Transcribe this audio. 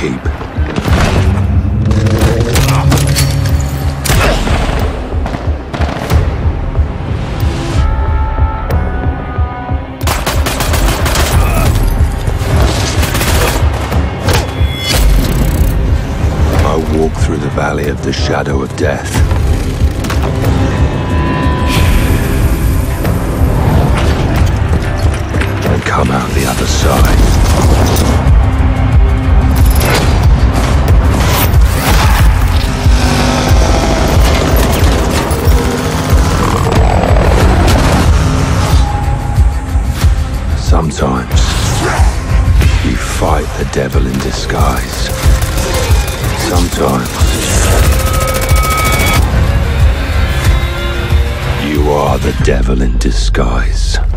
keep. I walk through the valley of the shadow of death. And come out the other side. Sometimes you fight the devil in disguise. Sometimes you are the devil in disguise.